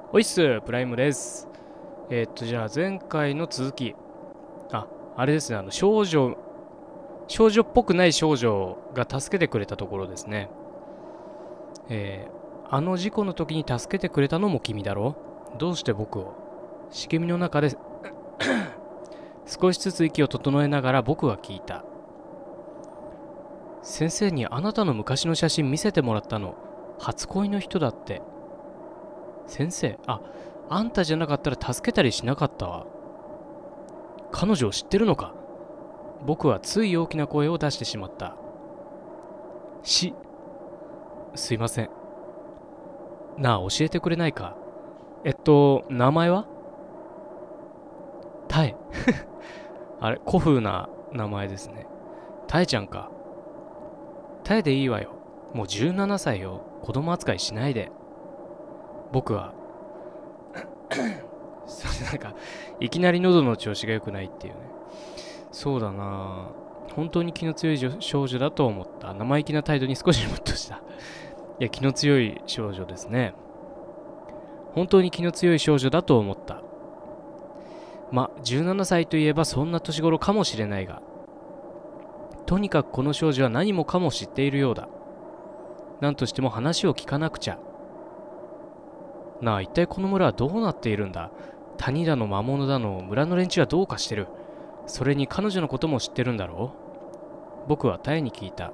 おいっす、プライムです。じゃあ前回の続き。あ、あれですね、少女っぽくない少女が助けてくれたところですね。あの事故の時に助けてくれたのも君だろ？どうして僕を？茂みの中で少しずつ息を整えながら僕は聞いた。先生にあなたの昔の写真見せてもらったの。初恋の人だって。先生、あんたじゃなかったら助けたりしなかったわ。彼女を知ってるのか？僕はつい大きな声を出してしまった。し、すいません。なあ、教えてくれないか？名前は？タエ。あれ、古風な名前ですね。タエちゃんか。タエでいいわよ。もう17歳よ。子供扱いしないで。僕は、なんか、いきなり喉の調子が良くないっていうね。そうだな。本当に気の強い少女だと思った。生意気な態度に少しムッとした。いや、気の強い少女ですね。本当に気の強い少女だと思った。17歳といえばそんな年頃かもしれないが、とにかくこの少女は何もかも知っているようだ。何としても話を聞かなくちゃ。なあ、一体この村はどうなっているんだ？谷だの魔物だの、村の連中はどうかしてる。それに彼女のことも知ってるんだろう？僕はタエに聞いた。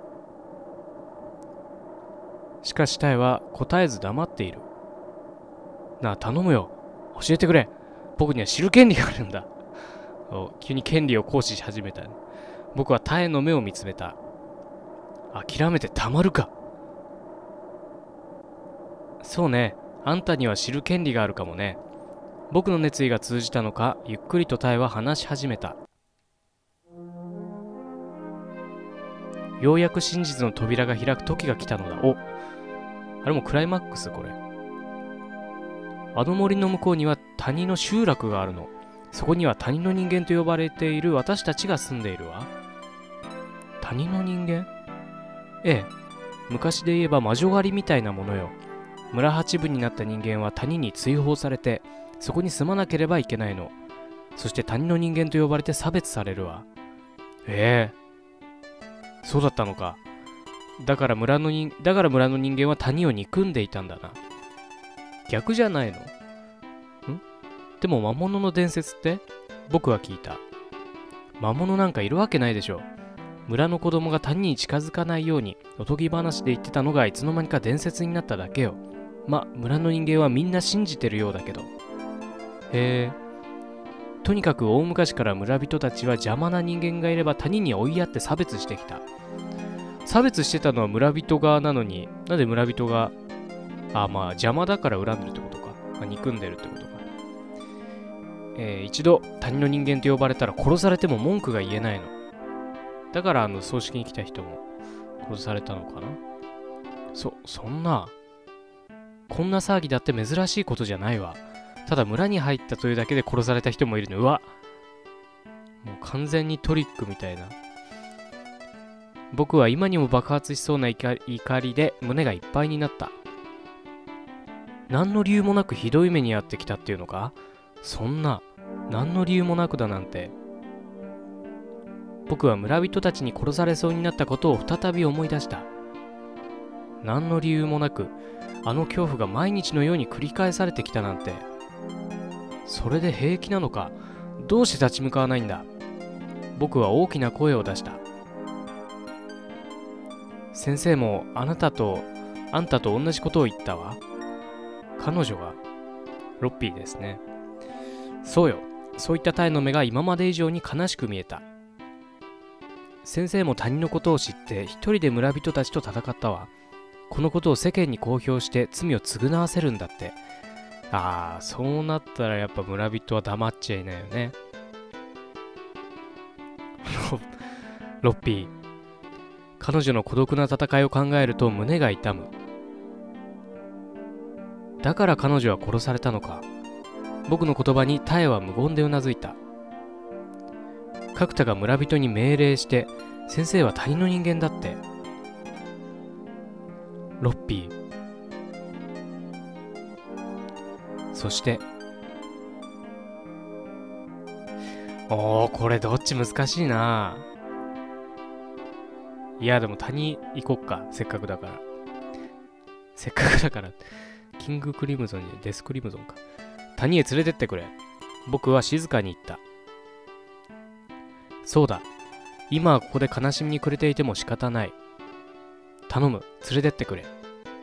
しかしタエは答えず黙っている。なあ、頼むよ。教えてくれ。僕には知る権利があるんだ。急に権利を行使し始めた。僕はタエの目を見つめた。諦めてたまるか。そうね。あんたには知る権利があるかもね。僕の熱意が通じたのか、ゆっくりとタエは話し始めた。ようやく真実の扉が開く時が来たのだ。あれもクライマックスこれ。あの森の向こうには谷の集落があるの。そこには谷の人間と呼ばれている私たちが住んでいるわ。谷の人間？ええ。昔で言えば魔女狩りみたいなものよ。村八分になった人間は谷に追放されて、そこに住まなければいけないの。そして谷の人間と呼ばれて差別されるわ。ええ。そうだったのか。だから村の人間は谷を憎んでいたんだな。逆じゃないの？でも魔物の伝説って？僕は聞いた。魔物なんかいるわけないでしょ。村の子供が谷に近づかないようにおとぎ話で言ってたのがいつの間にか伝説になっただけよ。村の人間はみんな信じてるようだけど。へえ。とにかく大昔から村人たちは邪魔な人間がいれば谷に追いやって差別してきた。差別してたのは村人側なのに、なんで村人が、邪魔だから恨んでるってことか。憎んでるってことか。一度谷の人間と呼ばれたら殺されても文句が言えないの。だから葬式に来た人も殺されたのかな。そんな、こんな騒ぎだって珍しいことじゃないわ。ただ村に入ったというだけで殺された人もいるの。うわ、もう完全にトリックみたいな。僕は今にも爆発しそうな怒りで胸がいっぱいになった。何の理由もなくひどい目に遭ってきたっていうのか？そんな、何の理由もなくだなんて。僕は村人たちに殺されそうになったことを再び思い出した。何の理由もなく、あの恐怖が毎日のように繰り返されてきたなんて。それで平気なのか？どうして立ち向かわないんだ？僕は大きな声を出した。先生もあんたと同じことを言ったわ。彼女が、ロッピーですね。そうよ。そういったタイの目が今まで以上に悲しく見えた。先生も他人のことを知って一人で村人たちと戦ったわ。このことを世間に公表して罪を償わせるんだって。そうなったらやっぱ村人は黙っちゃいないよね。ロッピー。彼女の孤独な戦いを考えると胸が痛む。だから彼女は殺されたのか。僕の言葉にタエは無言でうなずいた。角田が村人に命令して、先生は谷の人間だって。ロッピー。 そして、これどっち難しいな。いや、でも谷行こっか。せっかくだから。キングクリムゾンにデスクリムゾンか。谷へ連れてってくれ。僕は静かに言った。そうだ。今はここで悲しみに暮れていても仕方ない。頼む、連れてってくれ。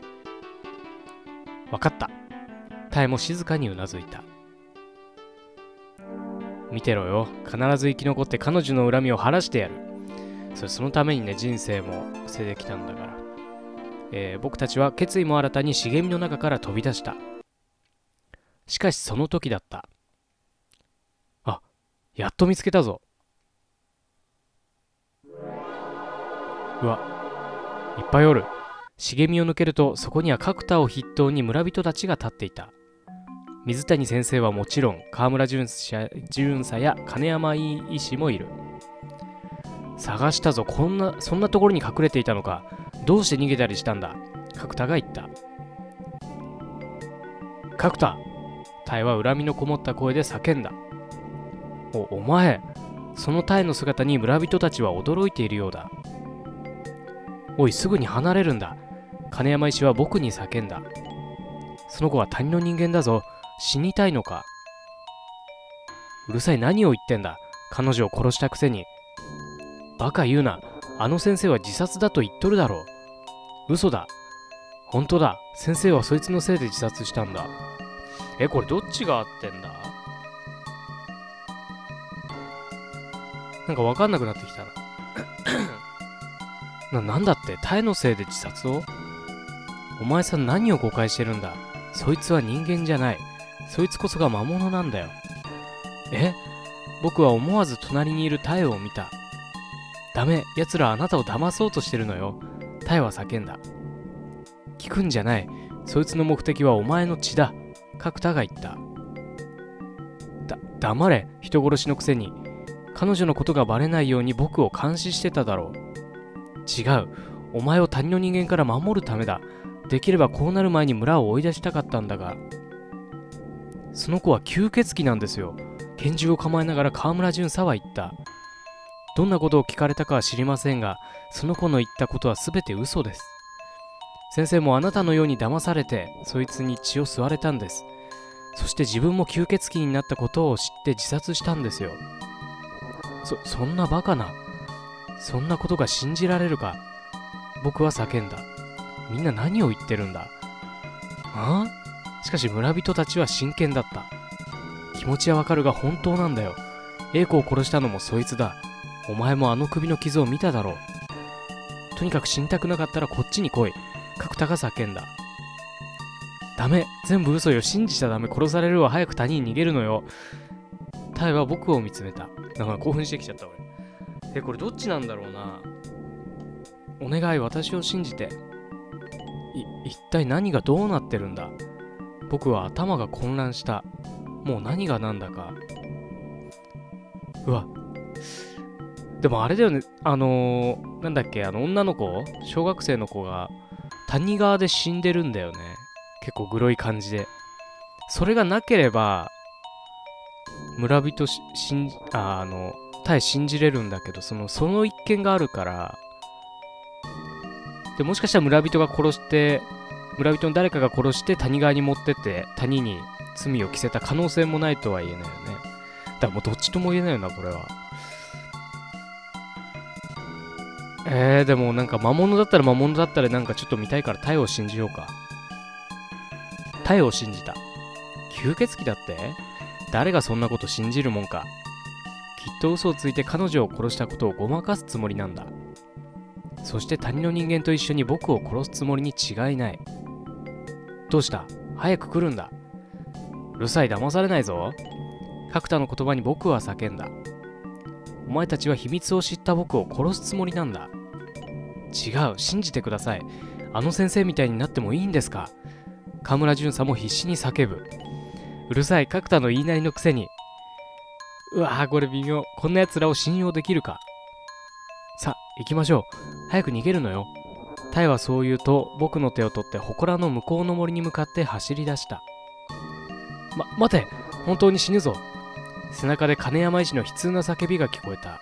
わかった。タエも静かにうなずいた。見てろよ。必ず生き残って彼女の恨みを晴らしてやる。そのためにね、人生も捨ててきたんだから。僕たちは決意も新たに茂みの中から飛び出した。しかしその時だった。あ、やっと見つけたぞ。うわ、いっぱいおる。茂みを抜けるとそこには角田を筆頭に村人たちが立っていた。水谷先生はもちろん河村巡査や金山医師もいる。探したぞ。そんなところに隠れていたのか。どうして逃げたりしたんだ。角田が言った。角田、タエは恨みのこもった声で叫んだ。お前、そのタエの姿に村人たちは驚いているようだ。おい、すぐに離れるんだ。金山医師は僕に叫んだ。その子は谷の人間だぞ。死にたいのか。うるさい、何を言ってんだ。彼女を殺したくせに。バカ言うな。あの先生は自殺だと言っとるだろう。嘘だ。本当だ。先生はそいつのせいで自殺したんだ。これどっちが合ってんだ。なんかわかんなくなってきたな。なんだって、タエのせいで自殺を？お前さん何を誤解してるんだ。そいつは人間じゃない。そいつこそが魔物なんだよ。僕は思わず隣にいるタエを見た。ダメ、奴らあなたを騙そうとしてるのよ。タエは叫んだ。聞くんじゃない。そいつの目的はお前の血だ。角田が言った。黙れ、人殺しのくせに。彼女のことがバレないように僕を監視してただろう。違う。お前を谷の人間から守るためだ。できればこうなる前に村を追い出したかったんだが。その子は吸血鬼なんですよ。拳銃を構えながら河村巡査は言った。どんなことを聞かれたかは知りませんが、その子の言ったことは全て嘘です。先生もあなたのように騙されて、そいつに血を吸われたんです。そして自分も吸血鬼になったことを知って自殺したんですよ。そんなバカな。そんなことが信じられるか。僕は叫んだ。みんな何を言ってるんだ。しかし村人たちは真剣だった。気持ちはわかるが本当なんだよ。英子を殺したのもそいつだ。お前もあの首の傷を見ただろう。とにかく死にたくなかったらこっちに来い。角田が叫んだ。ダメ、全部嘘よ。信じちゃダメ。殺されるわ。早く谷に逃げるのよ。タエは僕を見つめた。なんか興奮してきちゃった俺。これどっちなんだろうな。お願い、私を信じて。一体何がどうなってるんだ。僕は頭が混乱した。もう何が何だか。うわ。でもあれだよね。なんだっけ、女の子、小学生の子が谷川で死んでるんだよね。結構グロい感じで。それがなければ、村人タエ信じれるんだけど、その一件があるから、で、もしかしたら村人の誰かが殺して谷川に持ってって、谷に罪を着せた可能性もないとは言えないよね。だからもうどっちとも言えないよな、これは。でもなんか魔物だったらなんかちょっと見たいからタエを信じようか。タエを信じた。吸血鬼だって？誰がそんなこと信じるもんか。きっと嘘をついて彼女を殺したことをごまかすつもりなんだ。そして谷の人間と一緒に僕を殺すつもりに違いない。どうした？早く来るんだ。うるさい、騙されないぞ。角田の言葉に僕は叫んだ。お前たちは秘密を知った僕を殺すつもりなんだ。違う、信じてください。あの先生みたいになってもいいんですか。河村巡査も必死に叫ぶ。うるさい、角田の言いなりのくせに。うわぁ、これ微妙。こんな奴らを信用できるか。さ、行きましょう。早く逃げるのよ。タエはそう言うと、僕の手を取って祠の向こうの森に向かって走り出した。 待て、本当に死ぬぞ。背中で金山医師の悲痛な叫びが聞こえた。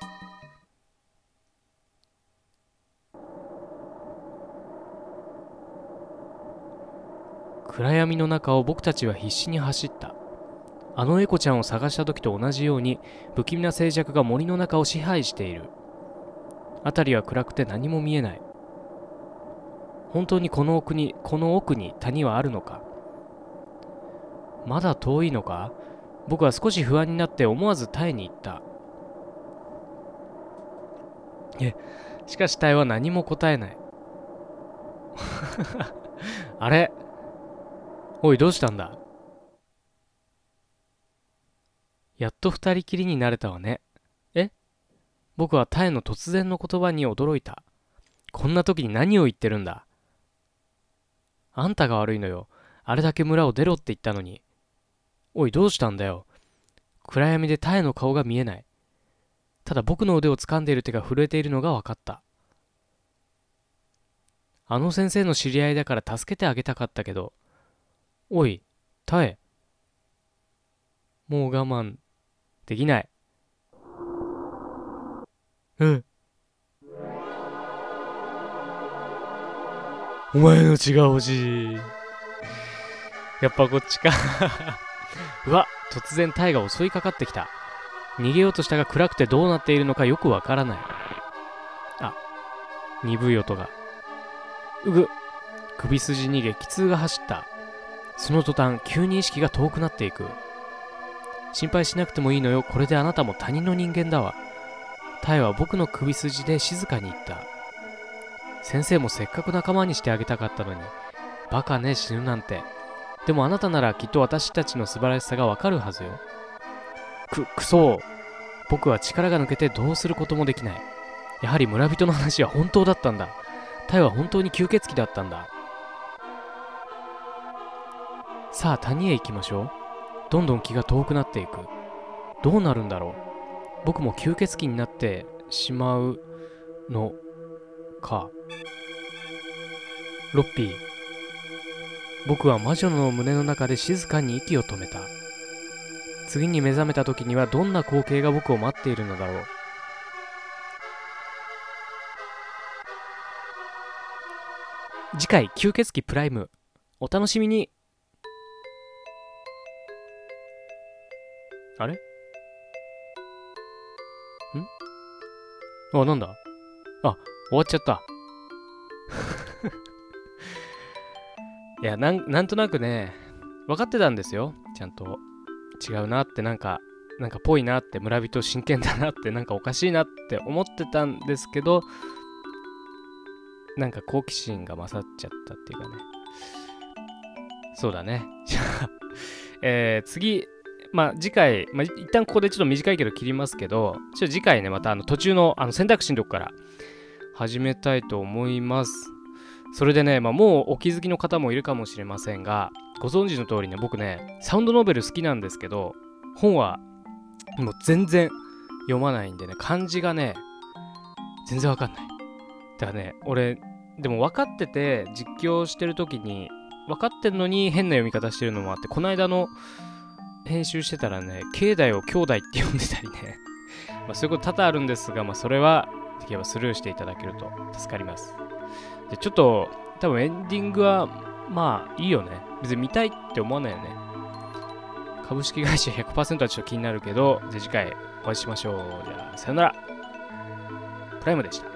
暗闇の中を僕たちは必死に走った。あのエコちゃんを探した時と同じように不気味な静寂が森の中を支配している。辺りは暗くて何も見えない。本当にこの奥に谷はあるのか。まだ遠いのか。僕は少し不安になって思わずタエに言った。しかしタエは何も答えない。あれ、おい、どうしたんだ。やっと二人きりになれたわね。僕はタエの突然の言葉に驚いた。こんな時に何を言ってるんだ。あんたが悪いのよ。あれだけ村を出ろって言ったのに。おい、どうしたんだよ。暗闇でタエの顔が見えない。ただ僕の腕を掴んでいる手が震えているのが分かった。あの先生の知り合いだから助けてあげたかったけど。おい、タエ。もう我慢できない。お前の血が欲しい。やっぱこっちか。うわ、突然タイが襲いかかってきた。逃げようとしたが暗くてどうなっているのかよくわからない。鈍い音が。首筋に激痛が走った。その途端急に意識が遠くなっていく。心配しなくてもいいのよ。これであなたも他人の人間だわ。タイは僕の首筋で静かに言った。先生もせっかく仲間にしてあげたかったのに。バカね、死ぬなんて。でもあなたならきっと私たちの素晴らしさがわかるはずよ。くそ。僕は力が抜けてどうすることもできない。やはり村人の話は本当だったんだ。タイは本当に吸血鬼だったんだ。さあ谷へ行きましょう。どんどん気が遠くなっていく。どうなるんだろう。僕も吸血鬼になってしまうのか。ロッピー。僕は魔女の胸の中で静かに息を止めた。次に目覚めた時にはどんな光景が僕を待っているのだろう。次回吸血鬼プライム、お楽しみに。あれ？なんだ？終わっちゃった。いや、なんとなくね、分かってたんですよ。ちゃんと。違うなって、なんかぽいなって、村人真剣だなって、なんかおかしいなって思ってたんですけど、なんか好奇心が勝っちゃったっていうかね。そうだね。じゃあ、次、次回、一旦ここでちょっと短いけど切りますけど、ちょっと次回ね、また途中の選択肢のとこから始めたいと思います。それでね、もうお気づきの方もいるかもしれませんが、ご存知の通りね、僕ね、サウンドノベル好きなんですけど、本はもう全然読まないんでね、漢字がね、全然わかんない。だからね、俺、でも分かってて実況してる時に、分かってんのに変な読み方してるのもあって、この間の編集してたらね、境内を兄弟って呼んでたりね、そういうこと多々あるんですが、それはできればスルーしていただけると助かります。で、ちょっと多分エンディングはいいよね。別に見たいって思わないよね。株式会社 100% はちょっと気になるけど、じゃあ次回お会いしましょう。じゃあさよなら。プライムでした。